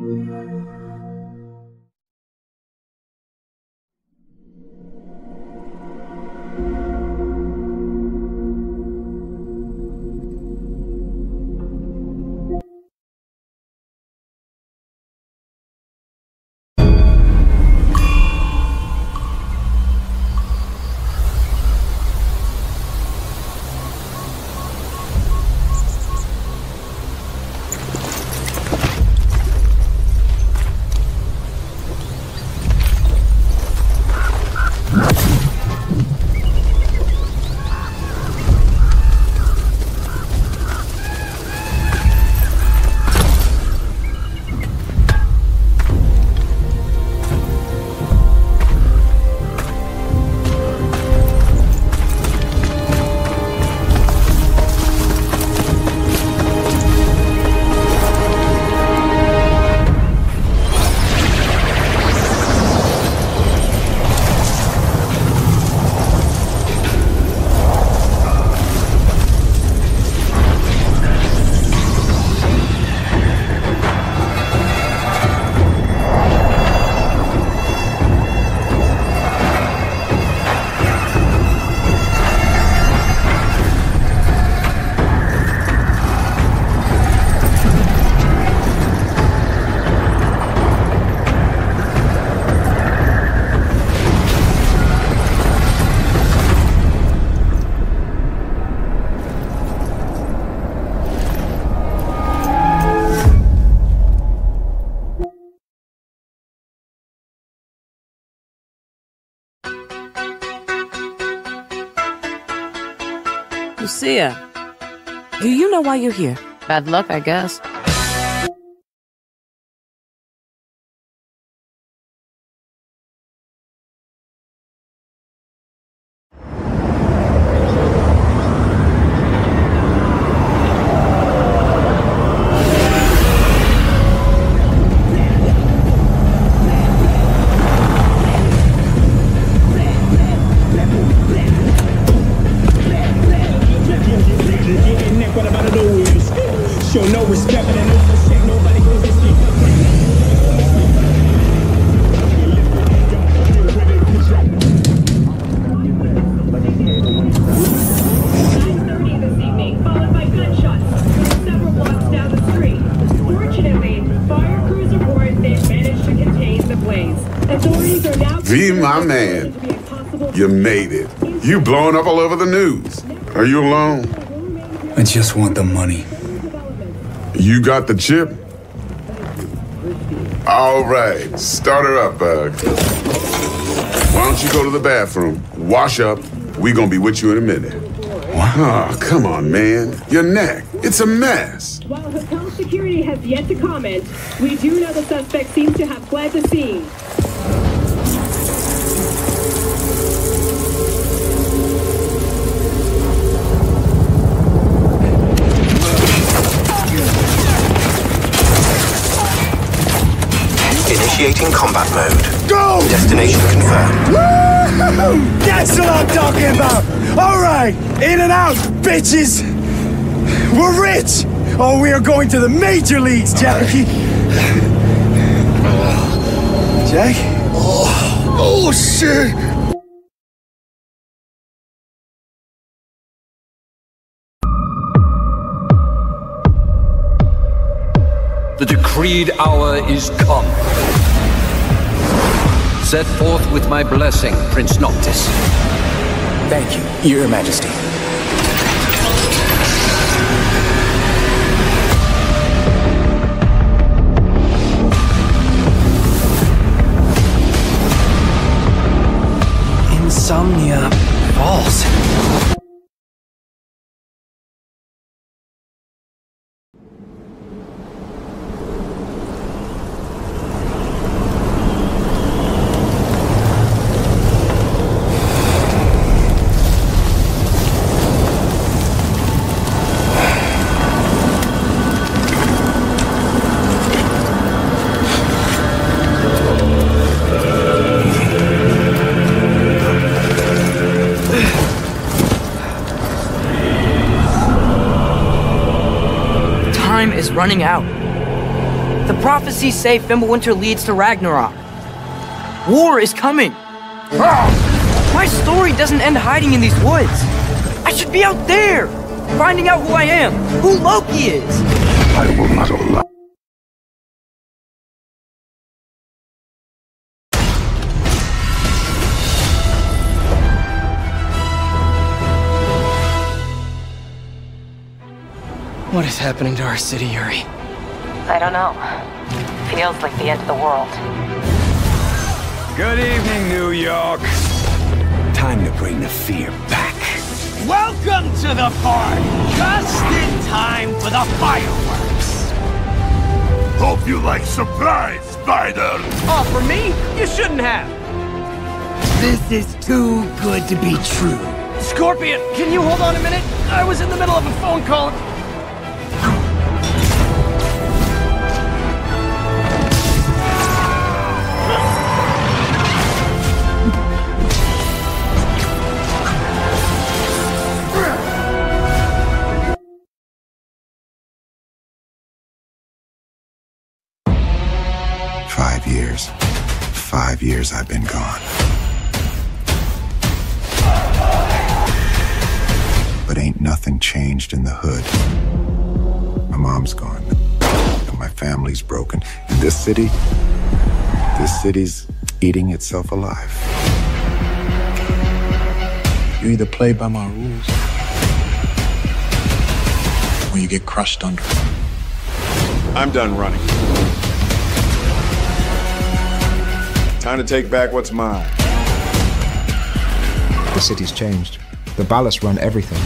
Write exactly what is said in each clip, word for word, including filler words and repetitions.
Lucia, do you know why you're here? Bad luck, I guess. V, my man, you made it. You blowing up all over the news. Are you alone? I just want the money. You got the chip? All right, start her up, Bug. Why don't you go to the bathroom, wash up, we gonna be with you in a minute. What? Oh, come on, man. Your neck, it's a mess. While hotel security has yet to comment, we do know the suspect seems to have fled the scene. Initiating combat mode. Go! Destination confirmed. Woo! That's what I'm talking about! Alright! In and out, bitches! We're rich! Oh, we are going to the major leagues, Jackie! Jack? Oh, oh shit! The decreed hour is come. Set forth with my blessing, Prince Noctis. Thank you, Your Majesty. Insomnia Falls. Time is running out. The prophecies say Fimbulwinter leads to Ragnarok. War is coming. My story doesn't end hiding in these woods. I should be out there, finding out who I am, who Loki is. I will not allow. What is happening to our city, Yuri? I don't know. Feels like the end of the world. Good evening, New York. Time to bring the fear back. Welcome to the party! Just in time for the fireworks! Hope you like surprise, Spider! Oh, for me? You shouldn't have! This is too good to be true. Scorpion, can you hold on a minute? I was in the middle of a phone call. Five years. Five years I've been gone. But ain't nothing changed in the hood. My mom's gone. And my family's broken. And this city, this city's eating itself alive. You either play by my rules, or you get crushed under them. I'm done running. Time to take back what's mine. The city's changed. The Ballas run everything.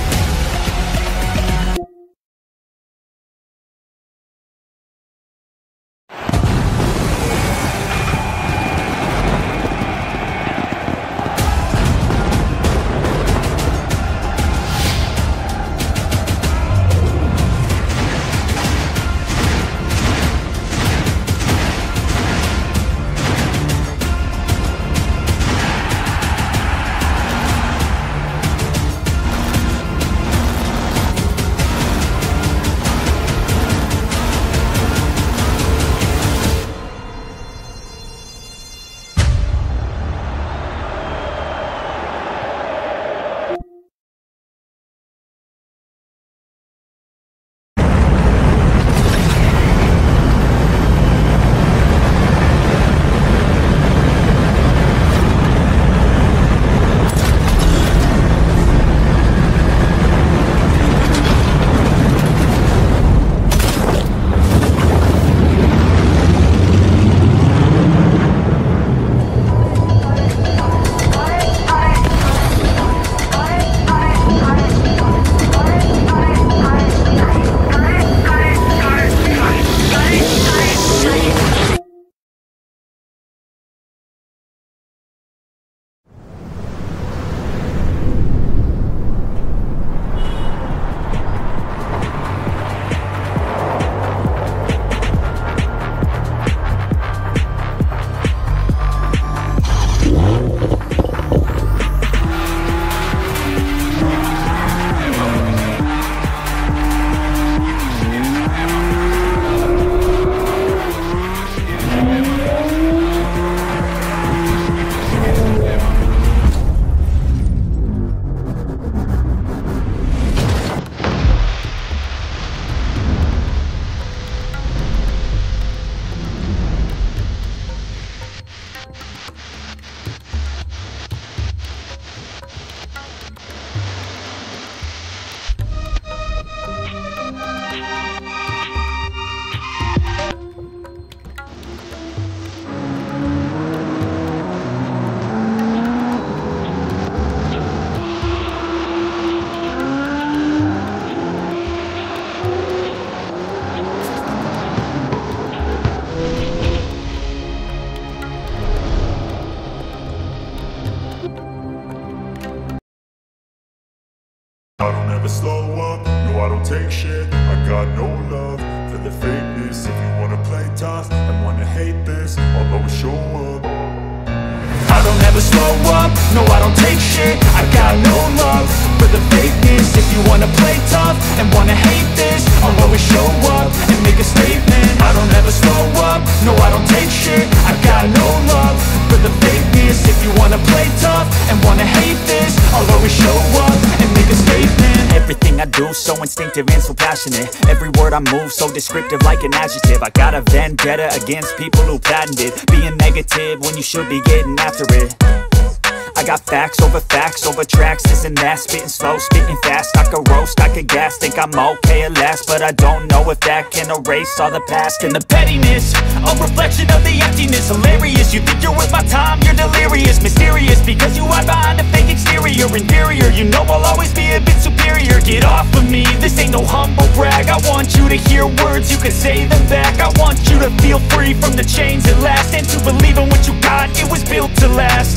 I don't ever slow up, no I don't take shit. I got no love for the fakeness. If you wanna play tough and wanna hate this, I'll always show up. I don't ever slow up, no I don't take shit. I got no love for the fakeness. If you wanna play tough and wanna hate this, I'll always show up and make a statement. I don't ever slow do, so instinctive and so passionate. Every word I move so descriptive like an adjective. I got a vendetta against people who patented being negative when you should be getting after it. I got facts over facts over tracks, this and that. Spitting slow, spitting fast, I could roast, I could gas. Think I'm okay at last, but I don't know if that can erase all the past. And the pettiness, a reflection of the emptiness. Hilarious, you think you're worth my time, you're delirious. Mysterious, because you hide behind a fake exterior. Inferior, you know I'll always be a bit superior. Get off of me, this ain't no humble brag. I want you to hear words, you can say them back. I want you to feel free from the chains at last, and to believe in what you got, it was built to last.